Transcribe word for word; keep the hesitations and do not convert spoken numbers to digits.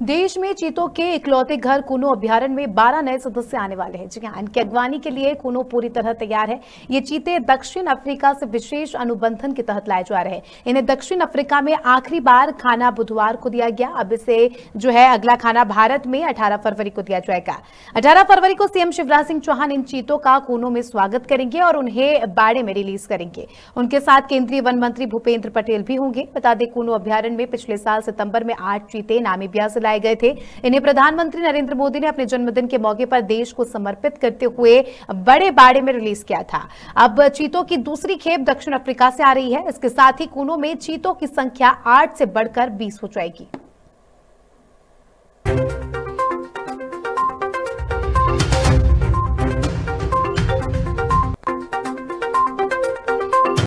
देश में चीतों के इकलौते घर कूनो अभ्यारण्य में बारह नए सदस्य आने वाले हैं। जी हां, इनकी अगवानी के लिए कूनो पूरी तरह तैयार है। ये चीते दक्षिण अफ्रीका से विशेष अनुबंधन के तहत लाए जा रहे हैं। इन्हें दक्षिण अफ्रीका में आखिरी बार खाना बुधवार को दिया गया। अब इसे जो है अगला खाना भारत में अठारह फरवरी को दिया जाएगा। अठारह फरवरी को सीएम शिवराज सिंह चौहान इन चीतों का कूनो में स्वागत करेंगे और उन्हें बाड़े में रिलीज करेंगे। उनके साथ केंद्रीय वन मंत्री भूपेंद्र पटेल भी होंगे। बता दें, कूनो अभ्यारण्य में पिछले साल सितंबर में आठ चीते नामीबिया से लाए गए थे। इन्हें प्रधानमंत्री नरेंद्र मोदी ने अपने जन्मदिन के मौके पर देश को समर्पित करते हुए बड़े बाड़े में रिलीज किया था। अब चीतों की दूसरी खेप दक्षिण अफ्रीका से आ रही है। इसके साथ ही कूनो में चीतों की संख्या आठ से बढ़कर बीस हो जाएगी।